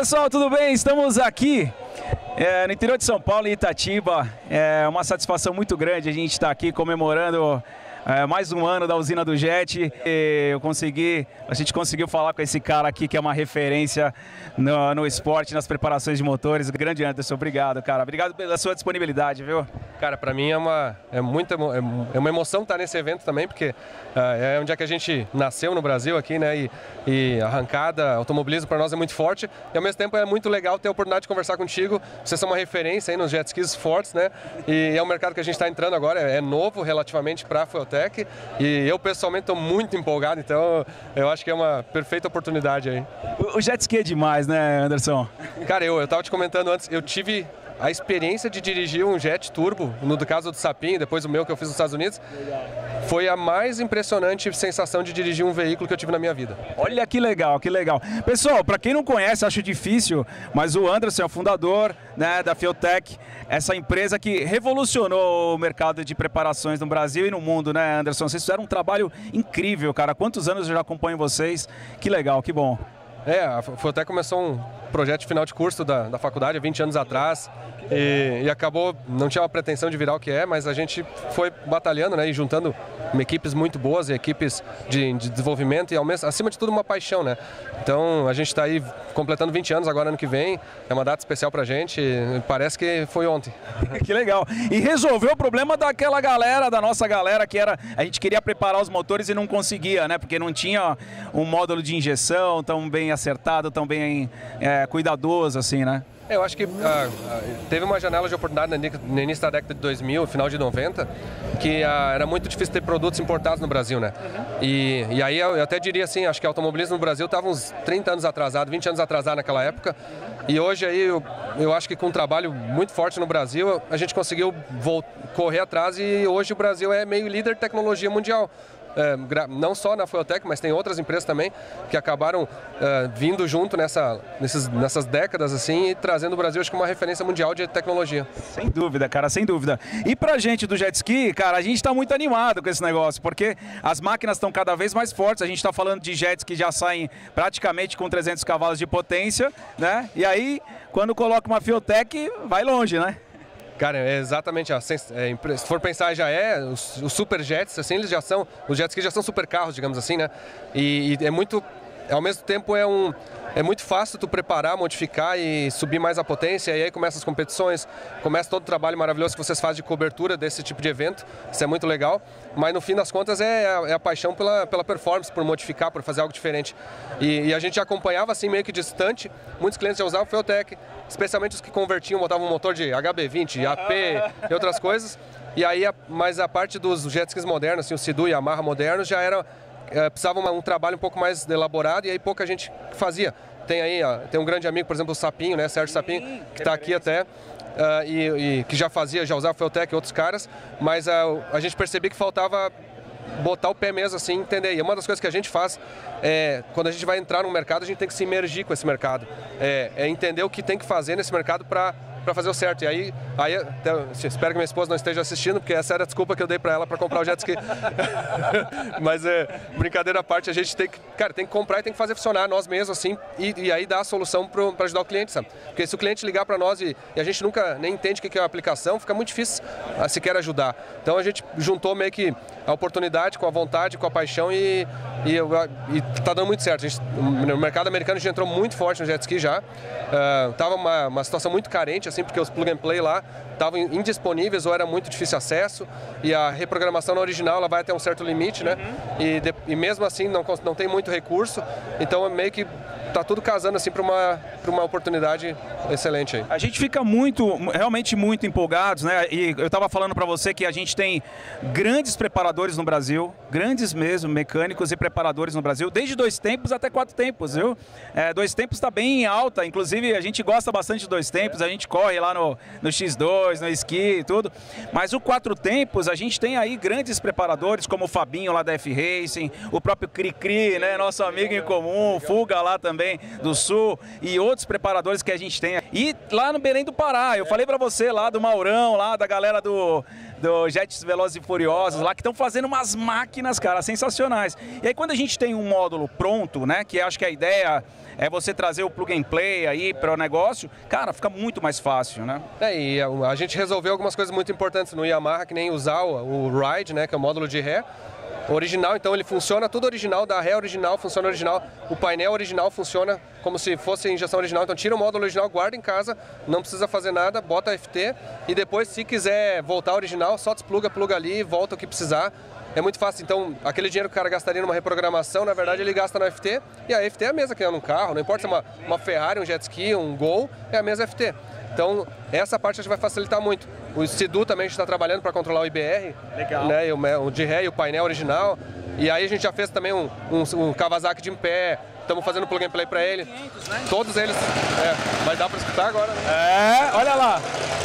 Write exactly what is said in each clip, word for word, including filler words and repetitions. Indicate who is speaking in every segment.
Speaker 1: pessoal, tudo bem? Estamos aqui é, no interior de São Paulo, em Itatiba. É uma satisfação muito grande a gente estar aqui comemorando é, mais um ano da usina do Jet. E eu consegui, a gente conseguiu falar com esse cara aqui que é uma referência no, no esporte, nas preparações de motores. Grande Anderson, obrigado, cara. Obrigado pela sua disponibilidade, viu?
Speaker 2: Cara, para mim é uma, é, muita, é uma emoção estar nesse evento também, porque uh, é onde é que a gente nasceu no Brasil aqui, né? E, e arrancada, automobilismo para nós é muito forte. E ao mesmo tempo é muito legal ter a oportunidade de conversar contigo. Vocês são uma referência aí nos jet skis fortes, né? E é um mercado que a gente está entrando agora, é novo relativamente para a Fueltech. E eu pessoalmente estou muito empolgado, então eu acho que é uma perfeita oportunidade aí.
Speaker 1: O jet ski é demais, né, Anderson?
Speaker 2: Cara, eu, eu tava te comentando antes, eu tive a experiência de dirigir um jet turbo, no do caso do Sapinho, depois o meu que eu fiz nos Estados Unidos, foi a mais impressionante sensação de dirigir um veículo que eu tive na minha vida.
Speaker 1: Olha que legal, que legal. Pessoal, para quem não conhece, acho difícil, mas o Anderson é o fundador, né, da Fueltech, essa empresa que revolucionou o mercado de preparações no Brasil e no mundo, né, Anderson? Vocês fizeram um trabalho incrível, cara. Quantos anos eu já acompanho vocês? Que legal, que bom.
Speaker 2: É, a Fueltech começou um projeto de final de curso da, da faculdade há vinte anos atrás e, e acabou, não tinha uma pretensão de virar o que é, mas a gente foi batalhando, né, e juntando equipes muito boas e equipes de, de desenvolvimento e, ao mesmo, acima de tudo, uma paixão, né? Então, a gente está aí completando vinte anos agora, ano que vem, é uma data especial pra gente e parece que foi ontem.
Speaker 1: Que legal. E resolveu o problema daquela galera, da nossa galera, que era, a gente queria preparar os motores e não conseguia, né? Porque não tinha um módulo de injeção tão bem acertado, tão bem é, cuidadoso, assim, né?
Speaker 2: Eu acho que ah, teve uma janela de oportunidade no início da década de dois mil, final de noventa, que ah, era muito difícil ter produtos importados no Brasil, né? E, e aí eu até diria assim, acho que o automobilismo no Brasil estava uns trinta anos atrasado, vinte anos atrasado naquela época. E hoje aí eu, eu acho que com um trabalho muito forte no Brasil, a gente conseguiu correr atrás e hoje o Brasil é meio líder de tecnologia mundial. É, não só na Fueltech, mas tem outras empresas também que acabaram é, vindo junto nessa, nesses, nessas décadas assim e trazendo o Brasil, acho que uma referência mundial de tecnologia.
Speaker 1: Sem dúvida, cara, sem dúvida. E pra gente do jet ski, cara, a gente tá muito animado com esse negócio, porque as máquinas estão cada vez mais fortes, a gente tá falando de jets que já saem praticamente com trezentos cavalos de potência, né? E aí, quando coloca uma Fueltech, vai longe, né?
Speaker 2: Cara, é exatamente, é, se for pensar, já é, os, os super jets, assim, eles já são, os jets que já são super carros, digamos assim, né? E, e é muito, ao mesmo tempo é um, é muito fácil tu preparar, modificar e subir mais a potência, e aí começam as competições, começa todo o trabalho maravilhoso que vocês fazem de cobertura desse tipo de evento, isso é muito legal, mas no fim das contas é a, é a paixão pela, pela performance, por modificar, por fazer algo diferente. E, e a gente já acompanhava assim meio que distante, muitos clientes já usavam Fueltech, especialmente os que convertiam, botavam um motor de H B vinte, A P e outras coisas. E aí, mas a parte dos jet skis modernos, assim, o Sea-Doo e a Yamaha modernos, já era, é, precisava um, um trabalho um pouco mais elaborado e aí pouca gente fazia. Tem aí, ó, tem um grande amigo, por exemplo, o Sapinho, né, Sérgio Sapinho, que está aqui até, uh, e, e que já fazia, já usava Fueltech e outros caras, mas uh, a gente percebia que faltava botar o pé mesmo assim, entender. E uma das coisas que a gente faz é, quando a gente vai entrar no mercado, a gente tem que se imergir com esse mercado. É, é entender o que tem que fazer nesse mercado para para fazer o certo. E aí, aí até, espero que minha esposa não esteja assistindo, porque essa era a desculpa que eu dei para ela para comprar o jet ski. Mas é, brincadeira à parte, a gente tem que, cara, tem que comprar e tem que fazer funcionar nós mesmos assim, e, e aí dar a solução para ajudar o cliente, sabe? Porque se o cliente ligar para nós e, e a gente nunca nem entende o que é uma aplicação, fica muito difícil a sequer ajudar. Então a gente juntou meio que a oportunidade com a vontade, com a paixão e, e, e tá dando muito certo. A gente, no mercado americano a gente entrou muito forte no jet ski já. Uh, tava uma, uma situação muito carente, assim, porque os plug and play lá estavam indisponíveis ou era muito difícil acesso, e a reprogramação na original ela vai até um certo limite, né? Uhum. E, de, e mesmo assim não, não tem muito recurso, então meio que tá tudo casando assim para uma, para uma oportunidade excelente aí.
Speaker 1: A gente fica muito, realmente muito empolgados, né? E eu estava falando para você que a gente tem grandes preparadores no Brasil, grandes mesmo, mecânicos e preparadores no Brasil, desde dois tempos até quatro tempos, viu? É, dois tempos está bem em alta, inclusive a gente gosta bastante de dois tempos, a gente corre lá no, no X dois, no esqui e tudo, mas o quatro tempos a gente tem aí grandes preparadores como o Fabinho lá da F Racing, o próprio Cri Cri, né? Nosso amigo em comum, o Fuga lá também, também do Sul e outros preparadores que a gente tem. E lá no Belém do Pará, eu falei pra você lá do Maurão, lá da galera do, do Jets Velozes e Furiosos, lá que estão fazendo umas máquinas, cara, sensacionais. E aí quando a gente tem um módulo pronto, né, que acho que a ideia é você trazer o plug and play aí para o negócio, cara, fica muito mais fácil, né?
Speaker 2: É, e a gente resolveu algumas coisas muito importantes no Yamaha, que nem usar o, o Ride, né, que é o módulo de ré original, então ele funciona tudo original, da ré original, funciona original, o painel original funciona como se fosse injeção original, então tira o módulo original, guarda em casa, não precisa fazer nada, bota F T e depois, se quiser voltar ao original, só despluga, pluga ali, volta o que precisar. É muito fácil, então aquele dinheiro que o cara gastaria numa reprogramação, na verdade ele gasta no F T, e a F T é a mesma que é num carro, não importa se é uma, uma Ferrari, um jet ski, um Gol, é a mesma F T. Então essa parte a gente vai facilitar muito. O Sidu também está trabalhando para controlar o I B R,
Speaker 1: legal,
Speaker 2: né, o, o de ré e o painel original, e aí a gente já fez também um, um, um Kawasaki de em pé, estamos fazendo plug and play para ele. quinhentos, né? Todos eles, é, vai dar para escutar agora, né?
Speaker 1: É, olha lá.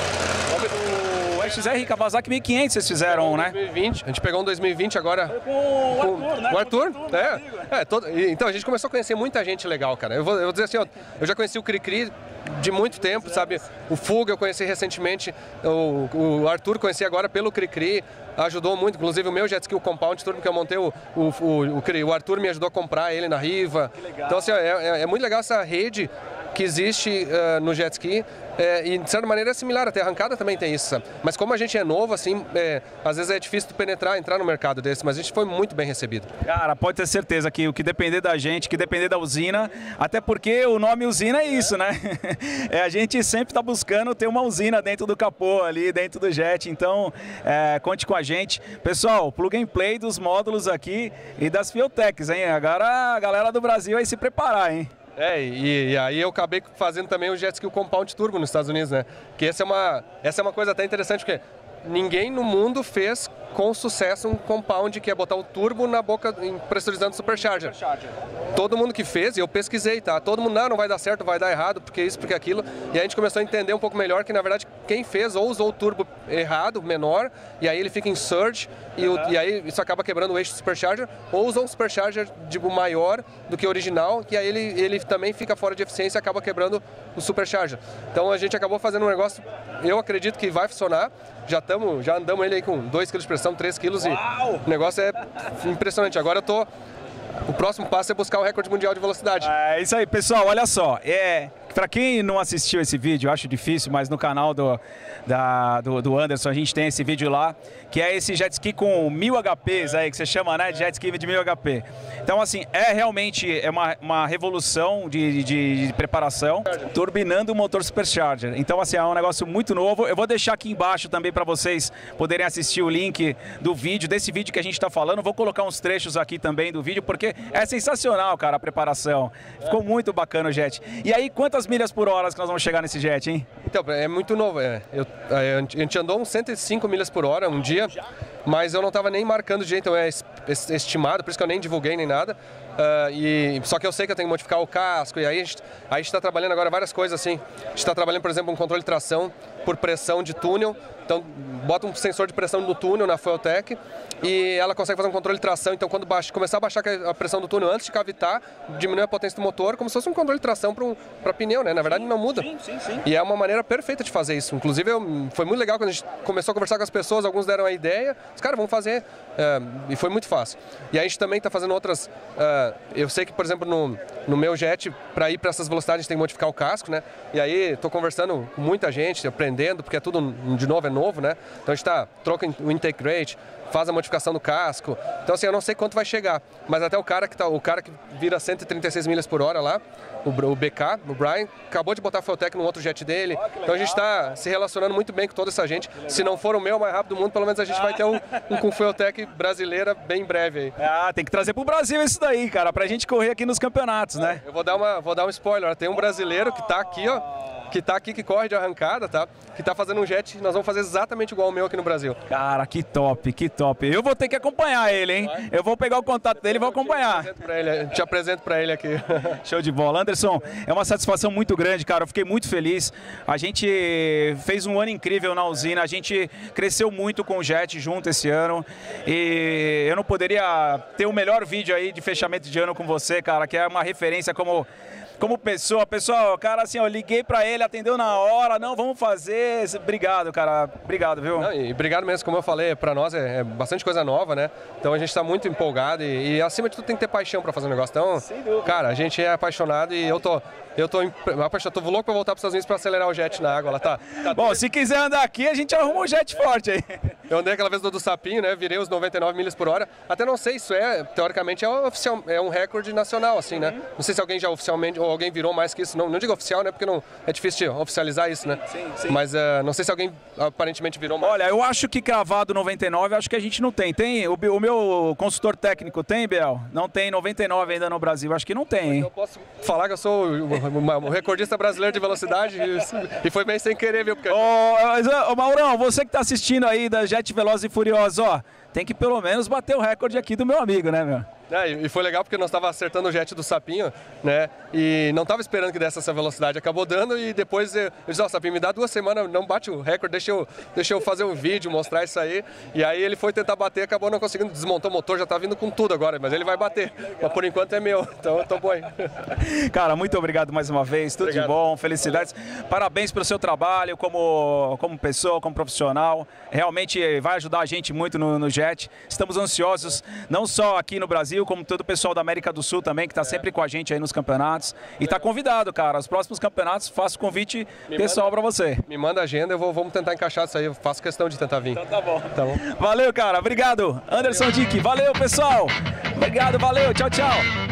Speaker 1: O X R Kawasaki mil e quinhentos vocês fizeram, né?
Speaker 2: dois mil e vinte, a gente pegou um dois mil e vinte agora.
Speaker 1: Com o Arthur, né?
Speaker 2: O Arthur, é. é todo, então a gente começou a conhecer muita gente legal, cara. Eu vou, eu vou dizer assim, ó, eu já conheci o Cricri de muito tempo, sabe? O Fuga eu conheci recentemente, o, o Arthur conheci agora pelo Cricri, ajudou muito, inclusive o meu jet ski, o Compound Turbo que eu montei, o, o, o, o, o Arthur me ajudou a comprar ele na Riva. Então assim, ó, é, é muito legal essa rede que existe uh, no jet ski, é, e de certa maneira é similar, até a arrancada também tem isso, sabe? Mas como a gente é novo, assim, é, às vezes é difícil de penetrar, entrar no mercado desse, mas a gente foi muito bem recebido.
Speaker 1: Cara, pode ter certeza que o que depender da gente, que depender da usina, até porque o nome usina é isso, né? É, a gente sempre está buscando ter uma usina dentro do capô ali, dentro do jet, então é, conte com a gente. Pessoal, plug and play dos módulos aqui e das Fiotechs, hein? Agora a galera do Brasil vai se preparar, hein?
Speaker 2: É, e, e aí eu acabei fazendo também o jet ski o Compound Turbo nos Estados Unidos, né? Que essa é uma, essa é uma coisa até interessante, porque ninguém no mundo fez com sucesso um compound que é botar o turbo na boca, pressurizando o supercharger. supercharger. Todo mundo que fez, e eu pesquisei, tá? Todo mundo, não, não vai dar certo, vai dar errado, porque isso, porque aquilo. E aí a gente começou a entender um pouco melhor que, na verdade, quem fez ou usou o turbo errado, menor, e aí ele fica em surge, e, o, e aí isso acaba quebrando o eixo do supercharger, ou usou um supercharger tipo, maior do que o original, e aí ele, ele também fica fora de eficiência e acaba quebrando o supercharger. Então a gente acabou fazendo um negócio, eu acredito que vai funcionar. Já, tamo, já andamos ele aí com dois quilos de pressão, três quilos, e o negócio é impressionante. Agora eu tô... O próximo passo é buscar o recorde mundial de velocidade.
Speaker 1: É isso aí, pessoal, olha só. É, para quem não assistiu esse vídeo, eu acho difícil, mas no canal do, da, do, do Anderson a gente tem esse vídeo lá, que é esse jet ski com mil H Ps aí, que você chama, né, de jet ski de mil H P. Então, assim, é realmente é uma, uma revolução de, de, de preparação, turbinando o motor supercharger. Então, assim, é um negócio muito novo. Eu vou deixar aqui embaixo também para vocês poderem assistir o link do vídeo, desse vídeo que a gente está falando. Vou colocar uns trechos aqui também do vídeo, porque é sensacional, cara, a preparação. Ficou muito bacana o jet. E aí, quantas milhas por hora que nós vamos chegar nesse jet, hein?
Speaker 2: Então, é muito novo. É. Eu, a gente andou uns cento e cinco milhas por hora um dia, mas eu não estava nem marcando de jeito, então é estimado, por isso que eu nem divulguei nem nada. Uh, e, só que eu sei que eu tenho que modificar o casco, e aí a gente está trabalhando agora várias coisas assim. A gente está trabalhando, por exemplo, um controle de tração por pressão de túnel. Então, bota um sensor de pressão no túnel, na Fueltech, e ela consegue fazer um controle de tração. Então, quando baixa, começar a baixar a pressão do túnel antes de cavitar, diminui a potência do motor, como se fosse um controle de tração para um, pneu, né? Na verdade, não muda.
Speaker 1: Sim, sim, sim.
Speaker 2: E é uma maneira perfeita de fazer isso. Inclusive, eu, foi muito legal quando a gente começou a conversar com as pessoas, alguns deram a ideia, os caras vão fazer, é, e foi muito fácil. E a gente também está fazendo outras... Uh, eu sei que, por exemplo, no, no meu jet, para ir para essas velocidades, a gente tem que modificar o casco, né? E aí, estou conversando com muita gente, aprendendo, porque é tudo, de novo, é novo, né? Então, a gente está, troca o intake rate, faz a modificação do casco. Então, assim, eu não sei quanto vai chegar, mas até o cara que, tá, o cara que vira cento e trinta e seis milhas por hora lá, o, o B K, o Brian, acabou de botar a Fueltech num outro jet dele. Então, a gente está se relacionando muito bem com toda essa gente. Se não for o meu mais rápido do mundo, pelo menos a gente vai ter um, um com Fueltech brasileira bem breve aí.
Speaker 1: Ah, tem que trazer pro Brasil isso daí, cara, pra gente correr aqui nos campeonatos, né?
Speaker 2: Eu vou dar, uma, vou dar um spoiler, tem um brasileiro que tá aqui, ó, que tá aqui, que corre de arrancada, tá? Que tá fazendo um jet, nós vamos fazer exatamente igual o meu aqui no Brasil.
Speaker 1: Cara, que top, que top. Eu vou ter que acompanhar ele, hein? Vai? Eu vou pegar o contato dele e vou acompanhar.
Speaker 2: Te apresento pra ele, te apresento pra ele aqui.
Speaker 1: Show de bola. Anderson, é uma satisfação muito grande, cara. Eu fiquei muito feliz. A gente fez um ano incrível na usina, a gente cresceu muito com o jet junto esse ano. E eu não poderia ter o melhor vídeo aí de fechamento de ano com você, cara, que é uma referência como... como pessoa, pessoal, cara, assim, eu liguei pra ele, atendeu na hora, não, vamos fazer. Obrigado, cara, obrigado, viu?
Speaker 2: Não, e obrigado mesmo, como eu falei, pra nós é, é bastante coisa nova, né? Então a gente tá muito empolgado e, e acima de tudo tem que ter paixão pra fazer o negócio. Então, cara, a gente é apaixonado e eu tô, eu tô apaixonado, tô louco pra voltar pros Estados Unidos pra acelerar o jet na água, ela tá. tá
Speaker 1: Bom, se quiser andar aqui, a gente arruma um jet forte aí.
Speaker 2: Eu andei aquela vez do, do sapinho, né? Virei os noventa e nove milhas por hora. Até não sei, isso é, teoricamente, é, oficial, é um recorde nacional, assim, né? Não sei se alguém já oficialmente, ou alguém virou mais que isso. Não, não digo oficial, né? Porque não, é difícil oficializar isso, né?
Speaker 1: Sim, sim.
Speaker 2: Mas uh, não sei se alguém aparentemente virou mais.
Speaker 1: Olha, eu acho que cravado noventa e nove, acho que a gente não tem. Tem? O, o meu consultor técnico tem, Biel? Não tem noventa e nove ainda no Brasil. Acho que não tem, hein?
Speaker 2: Eu posso falar que eu sou o, o recordista brasileiro de velocidade e, e foi bem sem querer, viu? Porque...
Speaker 1: Ô, ô, Maurão, você que tá assistindo aí da Jet Velozes e Furiosos, ó, tem que pelo menos bater o recorde aqui do meu amigo, né, meu?
Speaker 2: É, e foi legal porque nós estávamos acertando o jet do Sapinho, né? E não estava esperando que desse essa velocidade. Acabou dando e depois eu, eu disse, ó, oh, Sapinho, me dá duas semanas, não bate o recorde, deixa eu, deixa eu fazer um vídeo, mostrar isso aí. E aí ele foi tentar bater, acabou não conseguindo, desmontou o motor, já tá vindo com tudo agora, mas ele vai bater. Mas por enquanto é meu, então eu tô bom aí.
Speaker 1: Cara, muito obrigado mais uma vez, tudo obrigado. De bom, felicidades. Parabéns pelo seu trabalho como, como pessoa, como profissional. Realmente vai ajudar a gente muito no, no Jet. Estamos ansiosos, não só aqui no Brasil, como todo o pessoal da América do Sul também, que está sempre com a gente aí nos campeonatos. E está convidado, cara. Os próximos campeonatos, faço convite me pessoal para você.
Speaker 2: Me manda a agenda, eu vou, vamos tentar encaixar isso aí. Eu faço questão de tentar vir.
Speaker 1: Então tá bom.
Speaker 2: Tá bom.
Speaker 1: Valeu, cara. Obrigado. Anderson Dick. Valeu, pessoal. Obrigado, valeu. Tchau, tchau.